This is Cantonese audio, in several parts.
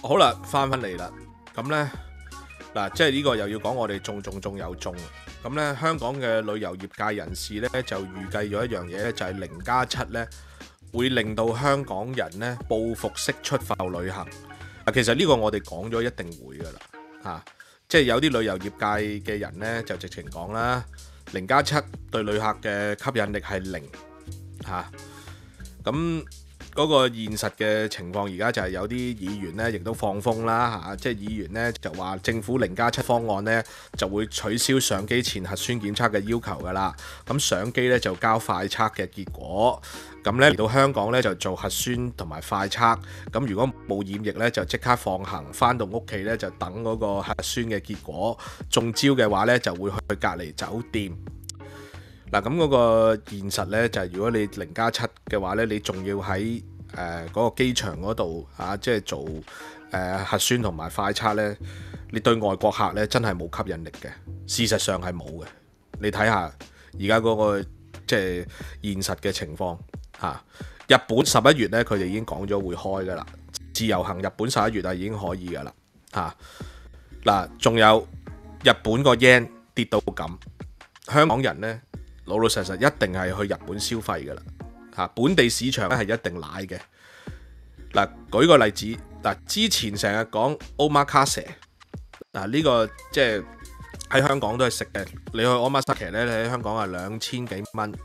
好啦，翻嚟啦。咁呢，嗱，即係呢個又要講我哋中有中。咁呢，香港嘅旅遊業界人士呢，就預計咗一樣嘢呢，就係0+7呢會令到香港人呢報復式出埠旅行。其實呢個我哋講咗一定會噶啦，即係有啲旅遊業界嘅人呢，就直情講啦，0+7對旅客嘅吸引力係零嚇。咁嗰個現實嘅情況，而家就係有啲議員呢亦都放風啦，即係議員呢就話政府0+7方案呢就會取消上機前核酸檢測嘅要求噶啦。咁上機呢就交快測嘅結果，咁呢嚟到香港呢就做核酸同埋快測。咁如果冇染疫呢，就即刻放行，返到屋企呢就等嗰個核酸嘅結果。中招嘅話呢，就會去隔離酒店。嗱，咁嗰個現實呢，就係如果你0+7嘅話呢，你仲要喺嗰個機場嗰度即係做核酸同埋快測呢，你對外國客呢真係冇吸引力嘅。事實上係冇嘅。你睇下而家嗰個即係現實嘅情況日本11月呢，佢哋已經講咗會開噶啦，自由行日本11月已經可以噶啦嗱，仲有日本個 yen 跌到咁，香港人呢，老實實一定係去日本消費噶啦本地市場咧係一定奶嘅。嗱，舉個例子，之前成日講 Omakase 呢個即係喺香港都係食嘅。你去 Omakase 咧，你喺香港係2000幾蚊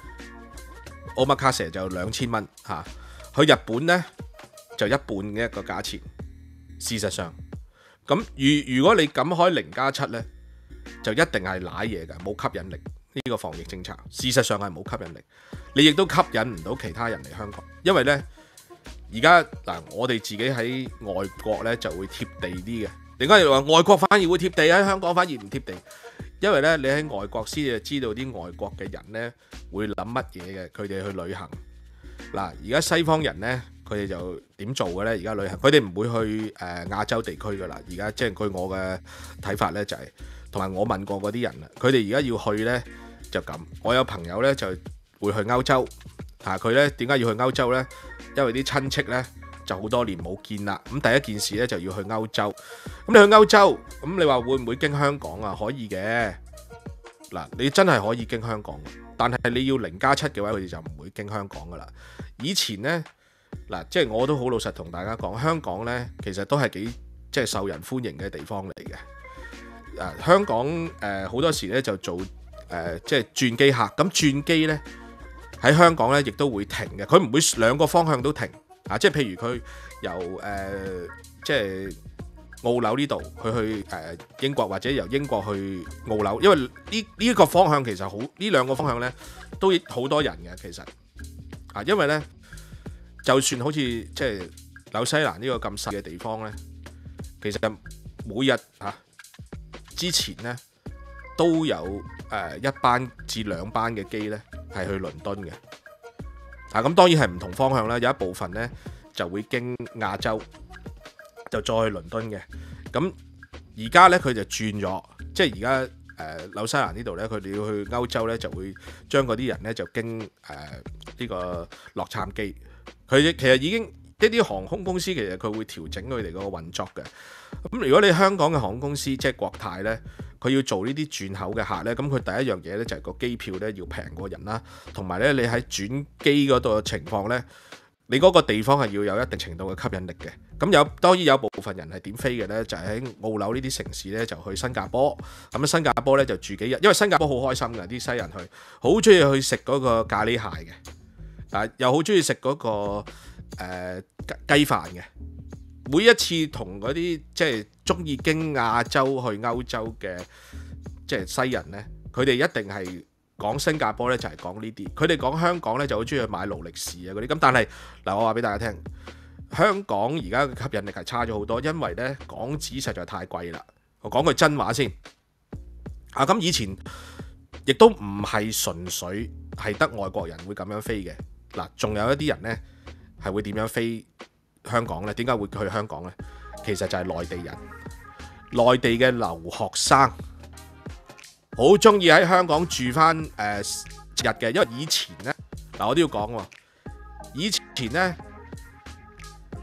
，Omakase 就2000蚊去日本呢，就一半嘅一個價錢。事實上，咁如果你敢開0+7呢，就一定係奶嘢嘅，冇吸引力。呢個防疫政策事實上係冇吸引力，你亦都吸引唔到其他人嚟香港，因為呢，而家我哋自己喺外國呢就會貼地啲嘅。點解話外國反而會貼地，喺香港反而唔貼地？因為呢，你喺外國先至知道啲外國嘅人呢會諗乜嘢嘅，佢哋去旅行。而家西方人呢，佢哋就點做嘅呢？而家旅行佢哋唔會去亞洲地區噶啦。而家即係據我嘅睇法呢，就係同埋我問過嗰啲人啦，佢哋而家要去呢。就咁，我有朋友呢就會去歐洲，佢呢點解要去歐洲呢？因為啲親戚呢就好多年冇見啦。咁第一件事呢就要去歐洲。咁你去歐洲，咁你話會唔會經香港啊？可以嘅。你真係可以經香港，但係你要0+7嘅話，佢哋就唔會經香港噶啦。以前呢，即係我都好老實同大家講，香港呢其實都係幾即係受人歡迎嘅地方嚟嘅。香港好多時呢就做。即係轉機客，咁轉機呢喺香港呢亦都會停嘅，佢唔會兩個方向都停即係譬如佢由即係澳紐呢度，佢去英國，或者由英國去澳紐，因為呢一個方向其實好，呢兩個方向呢都好多人嘅其實因為呢就算好似即係紐西蘭呢個咁細嘅地方呢，其實每日之前呢都有1班至2班嘅機呢係去倫敦嘅。咁當然係唔同方向啦，有一部分呢就會經亞洲，就再去倫敦嘅。咁而家呢，佢就轉咗，即係而家紐西蘭呢度呢，佢哋要去歐洲呢，就會將嗰啲人呢就經呢個洛杉磯。佢其實已經一啲航空公司其實佢會調整佢哋嗰個運作嘅。咁如果你香港嘅航空公司即係國泰呢，佢要做呢啲轉口嘅客呢，咁佢第一樣嘢呢就係個機票呢要平過人啦，同埋呢你喺轉機嗰度嘅情況呢，你嗰個地方係要有一定程度嘅吸引力嘅。咁當然有部分人係點飛嘅呢，就係喺澳紐呢啲城市呢，就去新加坡。咁新加坡呢就住幾日，因為新加坡好開心嘅，啲西人去好中意去食嗰個咖喱蟹嘅，又好中意食嗰個雞飯嘅。每一次同嗰啲即係中意經亞洲去歐洲嘅即係西人呢，佢哋一定係講新加坡呢，就係講呢啲。佢哋講香港呢，就好中意去買勞力士啊嗰啲。咁但係我話俾大家聽，香港而家嘅吸引力係差咗好多，因為呢港紙實在太貴啦。我講句真話先咁以前亦都唔係純粹係得外國人會咁樣飛嘅。仲有一啲人呢係會點樣飛香港呢？點解會去香港呢？其實就係內地人，內地嘅留學生好中意喺香港住翻日嘅，因為以前呢，我都要講喎，以前呢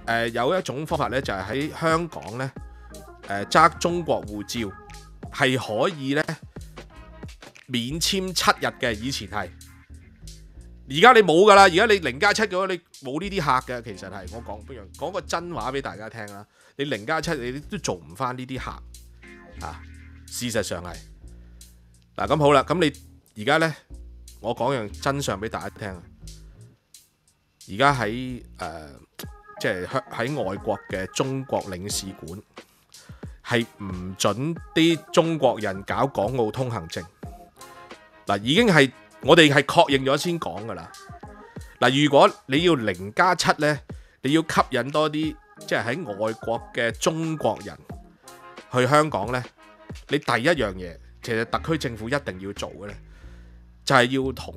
有一種方法呢，就係喺香港呢，揸中國護照係可以呢免簽7日嘅，以前係。而家你冇㗎啦，而家你0+7嘅話，你冇呢啲客嘅。其實係我講個真話俾大家聽啦，你0+7你都做唔翻呢啲客啊。事實上係嗱，咁好啦，咁你而家呢，我講樣真相俾大家聽。而家喺即係喺外國嘅中國領事館係唔準啲中國人搞港澳通行證。嗱，已經係我哋係確認咗先講㗎啦。嗱，如果你要0+7呢，你要吸引多啲即係喺外國嘅中國人去香港呢，你第一樣嘢其實特區政府一定要做嘅呢，就係要同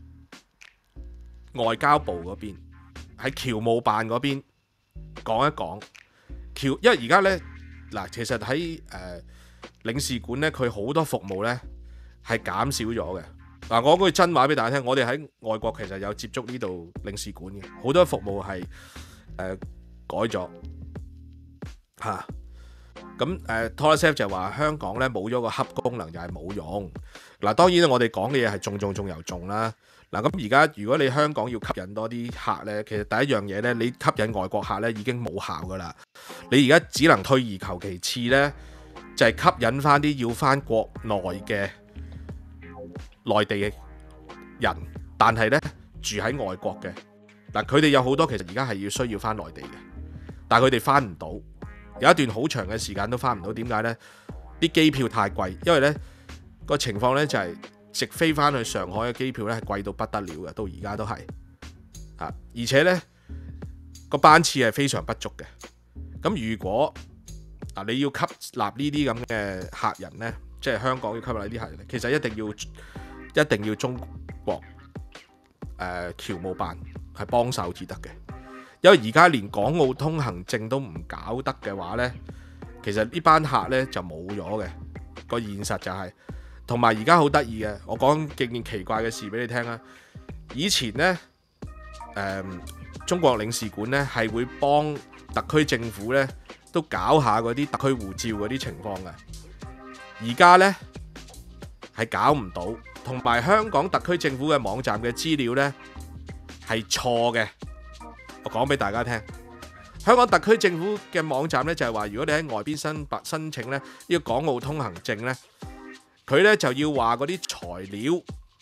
外交部嗰邊喺僑務辦嗰邊講一講因為而家呢，嗱，其實喺領事館呢，佢好多服務呢係減少咗嘅。嗱，我講句真話俾大家聽，我哋喺外國其實有接觸呢度領事館嘅，好多服務係改咗嚇。咁Tolasep 就話香港呢冇咗個 hub 功能，又係冇用。嗱，當然我哋講嘅嘢係重又重啦。嗱，咁而家如果你香港要吸引多啲客呢，其實第一樣嘢呢，你吸引外國客呢已經冇效噶啦。你而家只能退而求其次呢，就係吸引翻啲要翻國內嘅內地嘅人，但係呢住喺外國嘅。嗱，佢哋有好多其實而家係需要翻內地嘅，但係佢哋翻唔到，有一段好長嘅時間都翻唔到。點解呢？啲機票太貴，因為呢個情況呢就係直飛翻去上海嘅機票呢係貴到不得了嘅，到而家都係啊，而且呢個班次係非常不足嘅。咁如果你要吸納呢啲咁嘅客人呢，即係香港要吸納呢啲客人，其實一定要中國僑務辦係幫手至得嘅。因為而家連港澳通行證都唔搞得嘅話呢，其實呢班客呢就冇咗嘅。個現實就係，同埋而家好得意嘅，我講件奇怪嘅事俾你聽啊。以前呢，中國領事館呢係會幫特區政府呢都搞下嗰啲特區護照嗰啲情況嘅，而家呢係搞唔到，同埋香港特區政府嘅網站嘅資料呢係錯嘅。我講俾大家聽，香港特區政府嘅網站呢就係話，如果你喺外邊申請呢個港澳通行證呢，佢呢就要話嗰啲材料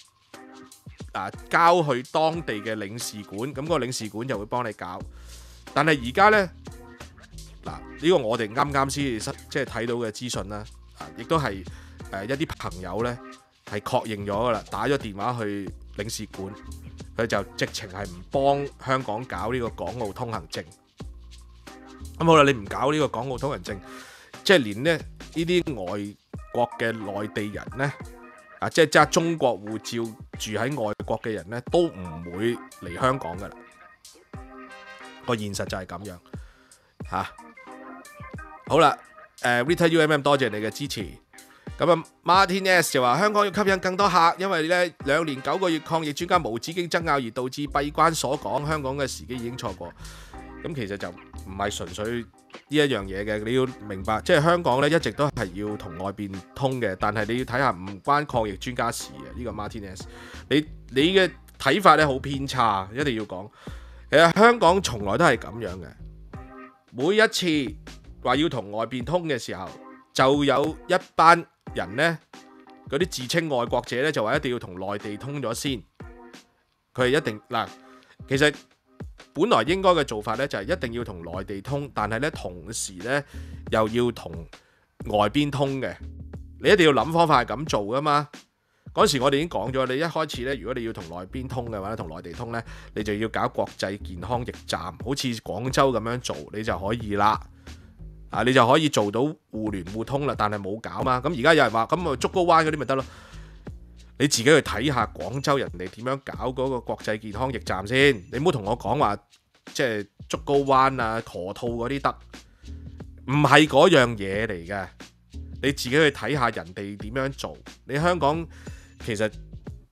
交去當地嘅領事館，咁個領事館就會幫你搞。但係而家呢，嗱，呢個我哋啱先即係睇到嘅資訊啦，亦都係一啲朋友呢係確認咗噶啦，打咗電話去領事館，佢就直情係唔幫香港搞呢個港澳通行證。咁好啦，你唔搞呢個港澳通行證，即係連呢啲外國嘅內地人呢，即係揸中國護照住喺外國嘅人呢，都唔會嚟香港噶啦。個現實就係咁樣嚇。好啦，Rita UMM 多謝你嘅支持。咁啊 Martin S 就話香港要吸引更多客，因為呢2年9個月抗疫專家無止境爭拗而導致閉關鎖港，香港嘅時機已經錯過。咁其實就唔係純粹呢一樣嘢嘅，你要明白，即係香港呢一直都係要同外邊通嘅，但係你要睇下唔關抗疫專家事嘅。呢個 Martin S， 你嘅睇法呢好偏差，一定要講。其實香港從來都係咁樣嘅，每一次話要同外邊通嘅時候，就有一班人呢，嗰啲自稱愛國者呢，就話一定要同內地通咗先。佢係一定嗱，其實本來應該嘅做法呢，就係一定要同內地通，但係呢同時呢，又要同外邊通嘅。你一定要諗方法係咁做噶嘛。嗰時我哋已經講咗，你一開始呢，如果你要同內邊通嘅話，同內地通呢，你就要搞國際健康驛站，好似廣州咁樣做，你就可以啦。你就可以做到互聯互通啦，但係冇搞嘛。咁而家有人話，咁咪竹篙灣嗰啲咪得咯？你自己去睇下廣州人哋點樣搞嗰個國際健康驛站先。你唔好同我講話，即係竹篙灣啊、河套嗰啲得，唔係嗰樣嘢嚟嘅。你自己去睇下人哋點樣做。你香港其實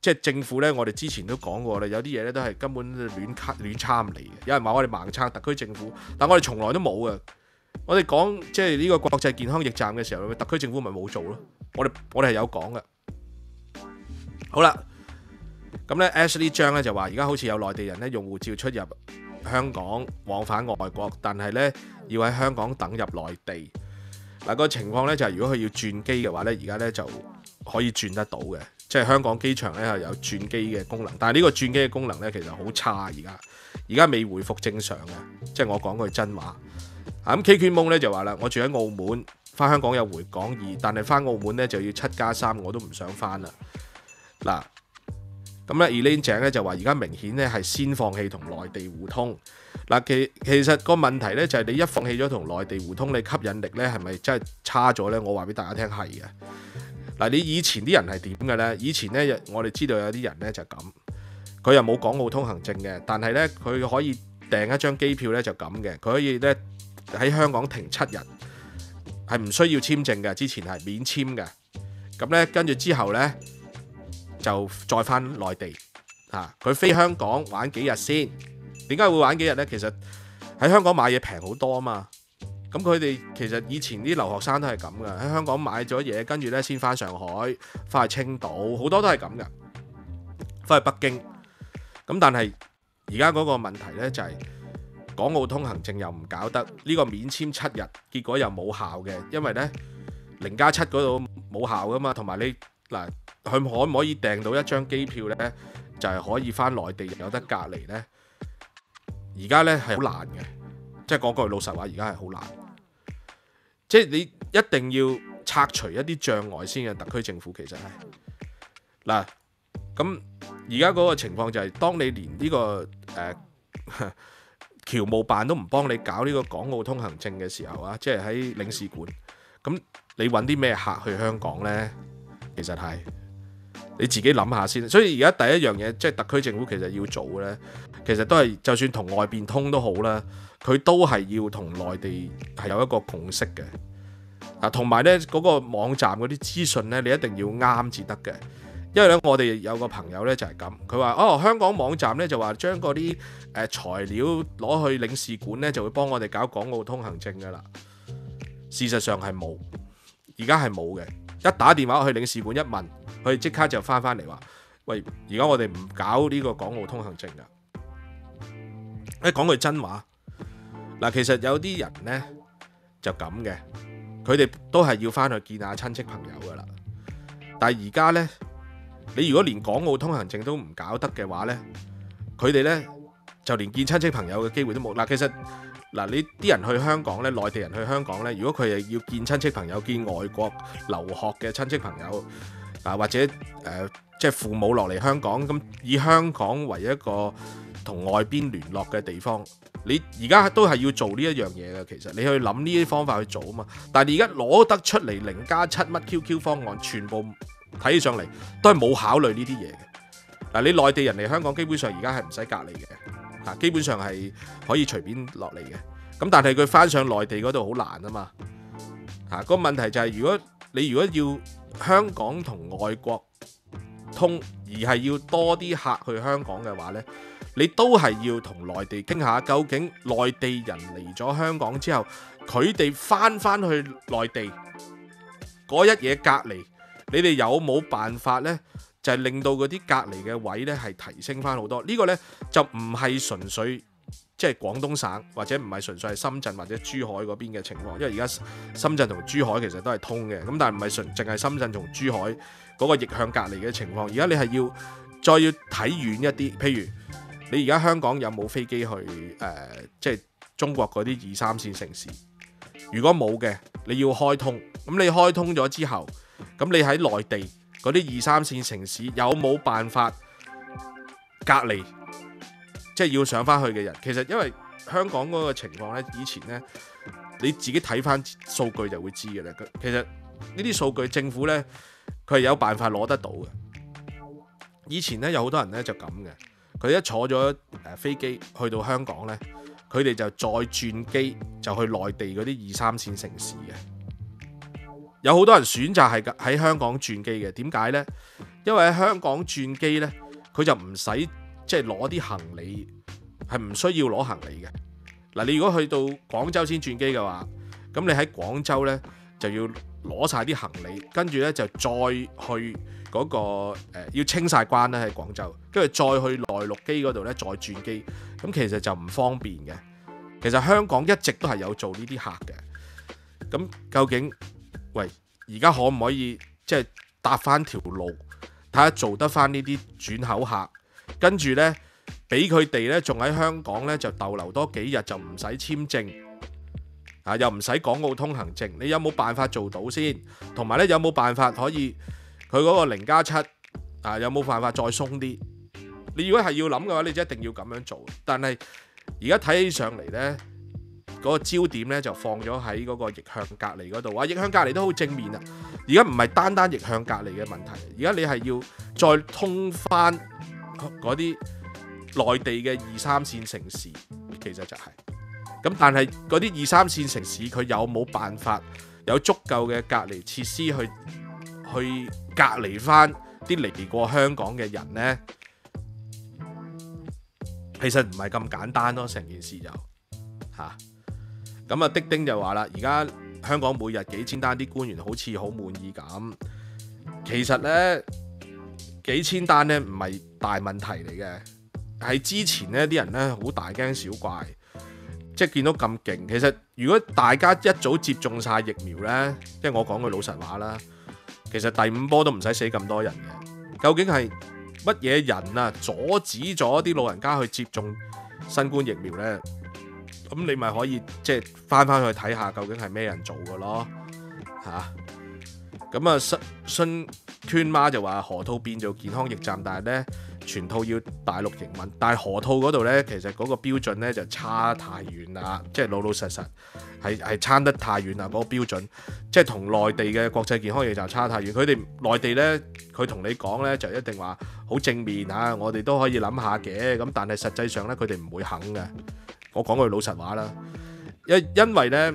即係政府呢，我哋之前都講過啦，有啲嘢呢都係根本亂參嚟嘅。有人話我哋盲撐特區政府，但我哋從來都冇嘅。我哋講即係呢個國際健康驛站嘅時候，特區政府咪冇做咯。我哋係有講嘅。好啦，咁呢 Ashley 張呢就話而家好似有內地人呢用護照出入香港往返外國，但係呢要喺香港等入內地。嗱，個情況呢就係如果佢要轉機嘅話呢，而家呢就可以轉得到嘅，即係香港機場呢係有轉機嘅功能，但係呢個轉機嘅功能呢其實好差，而家未回復正常嘅，即係我講句真話。咁 K 圈夢呢就話啦，我住喺澳門，翻香港有回港易，但係翻澳門呢就要7+3，我都唔想翻啦。嗱，咁咧 Elaine 井咧就話而家明顯咧係先放棄同內地互通。嗱，其實個問題咧就係你一放棄咗同內地互通，你吸引力咧係咪真係差咗咧？我話俾大家聽係嘅。嗱，你以前啲人係點嘅咧？以前咧我哋知道有啲人咧就咁，佢又冇港澳通行證嘅，但係咧佢可以訂一張機票咧就咁嘅，佢可以咧喺香港停7日，係唔需要簽證嘅，之前係免簽嘅。咁咧跟住之後咧就再翻內地嚇，佢飛香港玩幾日先？點解會玩幾日呢？其實喺香港買嘢平好多啊嘛。咁佢哋其實以前啲留學生都係咁噶，喺香港買咗嘢，跟住咧先翻上海，翻去青島，好多都係咁噶，翻去北京。咁但係而家嗰個問題呢，就係港澳通行證又唔搞得，呢個免簽7日，結果又冇效嘅，因為呢0+7嗰度冇效噶嘛，同埋你嗱，佢可唔可以訂到一張機票呢？就係可以翻內地有得隔離呢？而家呢係好難嘅，即係講句老實話，而家係好難。即係你一定要拆除一啲障礙先嘅，特區政府其實係嗱。咁而家嗰個情況就係，當你連呢個僑務辦都唔幫你搞呢個港澳通行證嘅時候啊，即係喺領事館，咁你揾啲咩客去香港呢？其實係你自己諗下先。所以而家第一樣嘢，即係特區政府其實要做嘅呢，其實都係就算同外邊通都好啦，佢都係要同內地係有一個共識嘅。同埋呢嗰個網站嗰啲資訊呢，你一定要啱至得嘅。因為咧，我哋有個朋友呢就係咁，佢話香港網站呢就話將嗰啲材料攞去領事館呢，就會幫我哋搞港澳通行證噶啦。事實上係冇，而家係冇嘅。一打電話去領事館一問，佢哋即刻就翻嚟話：喂，而家我哋唔搞呢個港澳通行證噶。講句真話，嗱，其實有啲人呢就咁嘅，佢哋都係要翻去見下親戚朋友噶啦。但係而家呢，你如果連港澳通行證都唔搞得嘅話呢，佢哋呢就連見親戚朋友嘅機會都冇。嗱，其實你啲人去香港呢，內地人去香港呢，如果佢係要見親戚朋友、見外國留學嘅親戚朋友或者即係父母落嚟香港，咁以香港為一個同外邊聯絡嘅地方，你而家都係要做呢一樣嘢嘅。其實你去諗呢啲方法去做啊嘛。但係你而家攞得出嚟0+7乜 QQ 方案，全部睇起上嚟都係冇考慮呢啲嘢嘅。嗱，你內地人嚟香港基本上而家係唔使隔離嘅，基本上係可以隨便落嚟嘅。咁但係佢翻上內地嗰度好難啊嘛。個問題就係如果要香港同外國通，而係要多啲客去香港嘅話呢，你都係要同內地傾下，究竟內地人嚟咗香港之後，佢哋翻去內地嗰一嘢隔離，你哋有冇辦法呢？就係令到嗰啲隔離嘅位呢係提升翻好多。呢個呢就唔係純粹即係廣東省，或者唔係純粹係深圳或者珠海嗰邊嘅情況，因為而家深圳同珠海其實都係通嘅，咁但係唔係淨係深圳同珠海嗰個逆向隔離嘅情況。而家你係再要睇遠一啲，譬如你而家香港有冇飛機去即係中國嗰啲2、3線城市？如果冇嘅，你要開通。咁你開通咗之後，咁你喺內地嗰啲2、3線城市有冇辦法隔離？即係要上翻去嘅人，其實因為香港嗰個情況呢，以前呢，你自己睇翻數據就會知嘅啦。其實呢啲數據政府呢，佢係有辦法攞得到嘅。以前呢，有好多人呢就咁嘅，佢一坐咗飛機去到香港呢，佢哋就再轉機就去內地嗰啲2、3線城市嘅。有好多人選擇係喺香港轉機嘅，點解呢？ 因為喺香港轉機呢，佢就唔使即係攞啲行李，係唔需要攞行李嘅。嗱，你如果去到廣州先轉機嘅話，咁你喺廣州呢就要攞晒啲行李，跟住呢就再去嗰個要清晒關咧喺廣州，跟住再去內陸機嗰度呢再轉機，咁其實就唔方便嘅。其實香港一直都係有做呢啲客嘅，咁究竟喂而家可唔可以即係搭翻條路，睇下做得翻呢啲轉口客，跟住呢，俾佢哋呢仲喺香港呢就逗留多幾日，就唔使簽證啊，又唔使港澳通行證，你有冇辦法做到先？同埋呢，有冇辦法可以佢嗰個0+7啊？有冇辦法再鬆啲？你如果係要諗嘅話，你就一定要咁樣做。但係而家睇起上嚟呢，嗰個焦點呢就放咗喺嗰個逆向隔離嗰度。逆向隔離都好正面啊！而家唔係單單逆向隔離嘅問題，而家你係要再通翻嗰啲內地嘅2、3線城市，其實就係咁。但係嗰啲2、3線城市，佢有冇辦法有足夠嘅隔離設施去隔離翻啲嚟過香港嘅人呢？其實唔係咁簡單咯，成件事就嚇。咁啊，丁丁就話啦，而家香港每日幾千單，啲官員好似好滿意咁。其實呢，幾千單呢唔係大問題嚟嘅，係之前呢啲人呢好大驚小怪，即係見到咁勁。其實如果大家一早接種晒疫苗呢，即係我講句老實話啦，其實第5波都唔使死咁多人嘅。究竟係乜嘢人啊阻止咗啲老人家去接種新冠疫苗呢？咁你咪可以即係翻去睇下究竟係咩人做嘅咯嚇。咁啊，新圈媽就話河套變做健康驛站，但係呢全套要大陸營運，但係河套嗰度呢，其實嗰個標準呢就差太遠啦，即係老老實實係差得太遠啦，嗰個標準即係同內地嘅國際健康驛站差太遠。佢哋內地呢，佢同你講呢就一定話好正面嚇，我哋都可以諗下嘅，咁但係實際上呢，佢哋唔會肯嘅。我講句老實話啦，因為呢，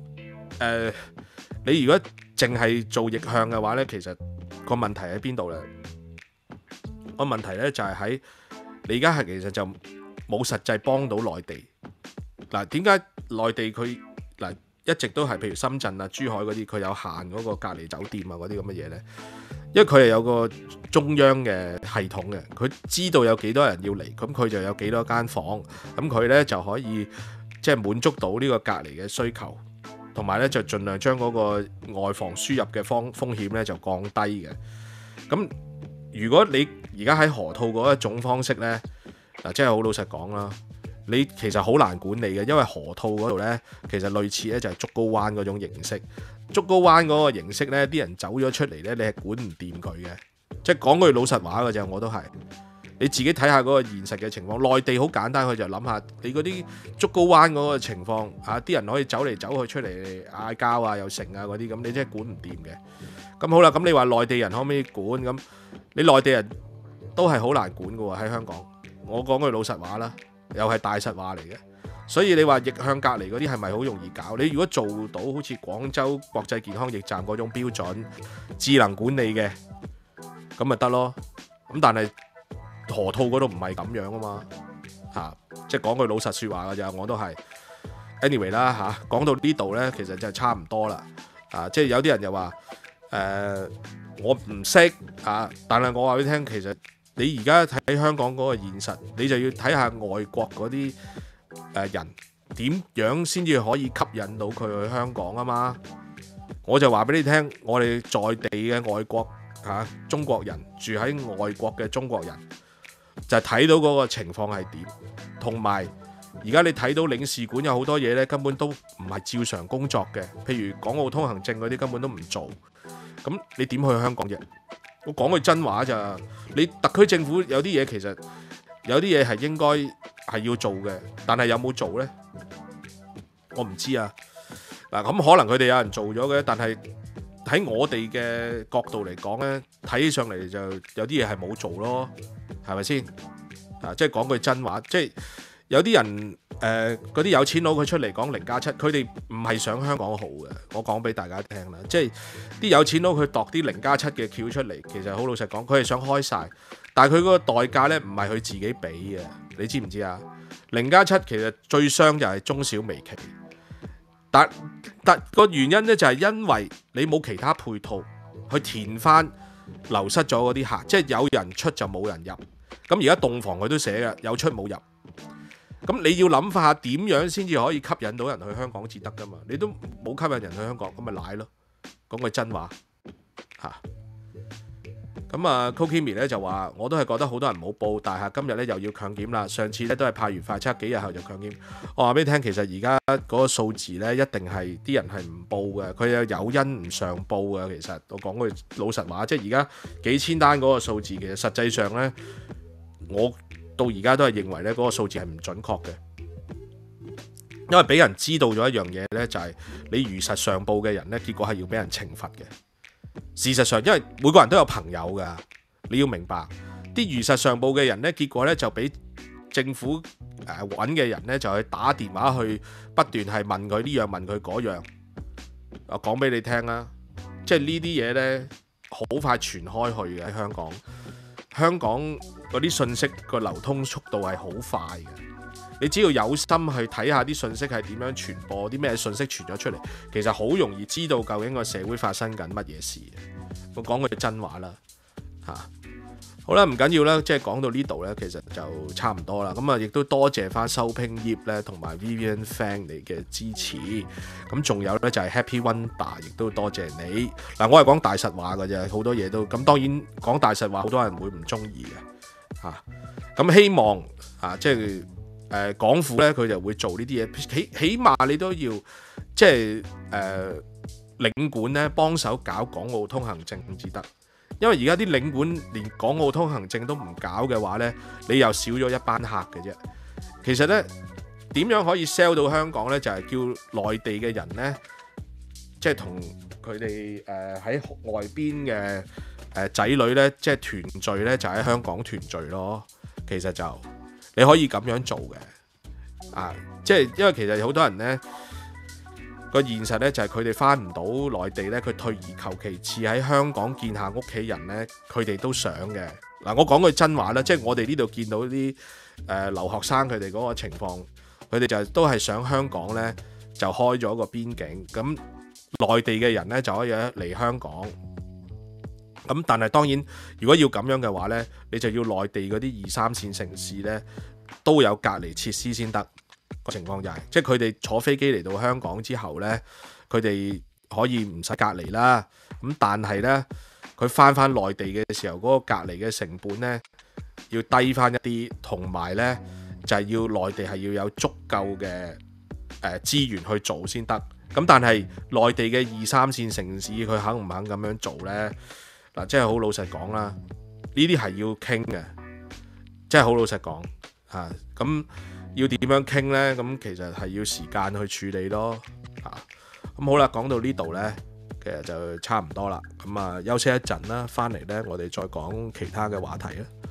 你如果淨係做逆向嘅話呢，其實個問題喺邊度呢？個問題呢就係喺你而家係其實就冇實際幫到內地。嗱，點解內地佢嗱一直都係譬如深圳啊、珠海嗰啲，佢有限嗰個隔離酒店啊嗰啲咁嘅嘢呢？因為佢係有個中央嘅系統嘅，佢知道有幾多人要嚟，咁佢就有幾多間房，咁佢呢就可以即係滿足到呢個隔離嘅需求，同埋呢就盡量將嗰個外防輸入嘅風險呢就降低嘅。咁如果你而家喺河套嗰一種方式呢，嗱，即係好老實講啦，你其實好難管理嘅，因為河套嗰度呢，其實類似呢就係竹篙灣嗰種形式。竹篙灣嗰個形式呢，啲人走咗出嚟呢，你係管唔掂佢嘅。即係講句老實話嘅啫，我都係你自己睇下嗰個現實嘅情況。內地好簡單，佢就諗下你嗰啲竹篙灣嗰個情況嚇，啲人可以走嚟走去出嚟嗌交啊，又成啊嗰啲咁，你真係管唔掂嘅。咁好啦，咁你話內地人可唔可以管？咁你內地人都係好難管嘅喎喺香港。我講句老實話啦，又係大實話嚟嘅。所以你話逆向隔離嗰啲係咪好容易搞？你如果做到好似廣州國際健康驛站嗰種標準、智能管理嘅，咁咪得咯。咁但係河套嗰度唔係咁樣啊嘛，嚇！即係講句老實説話㗎咋，我都係。anyway 啦嚇，講到呢度呢，其實就係差唔多啦。即係有啲人又話我唔識啊，但係我話俾你聽，其實你而家睇香港嗰個現實，你就要睇下外國嗰啲人點樣先至可以吸引到佢去香港啊嘛。我就話俾你聽，我哋在地嘅外國中國人住喺外國嘅中國人就係睇到嗰個情況係點，同埋而家你睇到領事館有好多嘢呢，根本都唔係照常工作嘅，譬如港澳通行證嗰啲根本都唔做，咁你點去香港啫？我講句真話咋，你特區政府有啲嘢其實有啲嘢係應該係要做嘅，但係有冇做呢？我唔知啊。嗱，咁可能佢哋有人做咗嘅，但係喺我哋嘅角度嚟講呢，睇起上嚟就有啲嘢係冇做咯，係咪先？即係講句真話，即係有啲人嗰啲有錢佬佢出嚟講0+7，佢哋唔係想香港好嘅。我講俾大家聽啦，即係啲有錢佬佢度啲0+7嘅橋出嚟，其實好老實講，佢係想開晒，但係佢嗰個代價呢，唔係佢自己俾嘅，你知唔知啊？0+7其實最傷就係中小微企，但個原因呢，就係因為你冇其他配套去填翻流失咗嗰啲客，即係有人出就冇人入。咁而家洞房佢都寫嘅，有出冇入。咁你要諗下點樣先至可以吸引到人去香港至得噶嘛？你都冇吸引人去香港，咁咪賴咯。講句真話嚇。咁啊 Kokimi 咧就話，我都係覺得好多人冇報，但係今日咧又要強檢啦。上次咧都係派完快測幾日後就強檢。我話俾你聽，其實而家嗰個數字咧一定係啲人係唔報嘅，佢有誘因唔上報嘅。其實我講句老實話，即係而家幾千單嗰個數字，其實實際上咧，我到而家都係認為咧嗰個數字係唔準確嘅，因為俾人知道咗一樣嘢咧，就係你如實上報嘅人咧，結果係要俾人懲罰嘅。事實上，因為每個人都有朋友㗎，你要明白啲如實上報嘅人咧，結果咧就俾政府揾嘅人咧就去打電話去不斷係問佢呢樣問佢嗰樣。我講俾你聽啦，即係呢啲嘢咧好快傳開去嘅喺香港。香港嗰啲信息個流通速度係好快嘅，你只要有心去睇下啲信息係點樣傳播，啲咩信息傳咗出嚟，其實好容易知道究竟個社會發生緊乜嘢事。我講句真話啦，嚇好啦，唔緊要啦，即係講到呢度呢，其實就差唔多啦。咁啊，亦都多謝翻收拼業咧同埋 Vivian Fan 你嘅支持。咁仲有呢，就係 Happy Wonder，亦都多謝你。嗱，我係講大實話嘅啫，好多嘢都咁。當然講大實話，好多人會唔中意嘅嚇。咁希望即係港府呢，佢就會做呢啲嘢。起碼你都要即係領館呢幫手搞港澳通行證至得。因為而家啲領館連港澳通行證都唔搞嘅話呢，你又少咗一班客嘅啫。其實呢，點樣可以 sell 到香港呢？就係叫內地嘅人呢，即係同佢哋喺外邊嘅仔女呢，即係團聚呢，就喺香港團聚咯。其實就你可以咁樣做嘅，即係因為其實好多人呢。個現實咧就係佢哋翻唔到內地咧，佢退而求其次喺香港見下屋企人咧，佢哋都想嘅。嗱，我講句真話啦，即係我哋呢度見到啲留學生佢哋嗰個情況，佢哋就都係想香港咧就開咗個邊境，咁內地嘅人咧就可以嚟香港。咁但係當然，如果要咁樣嘅話咧，你就要內地嗰啲2、3線城市咧都有隔離設施先得。個情況就係，即係佢哋坐飛機嚟到香港之後呢，佢哋可以唔使隔離啦。咁但係呢，佢翻內地嘅時候，嗰個隔離嘅成本呢要低翻一啲，同埋呢就係要內地係要有足夠嘅資源去做先得。咁但係內地嘅2、3線城市，佢肯唔肯咁樣做呢？嗱，即係好老實講啦，呢啲係要傾嘅，即係好老實講嚇咁。要點樣傾呢？咁其實係要時間去處理咯。咁好啦，講到呢度呢，其實就差唔多啦。咁休息一陣啦，翻嚟呢，我哋再講其他嘅話題啦。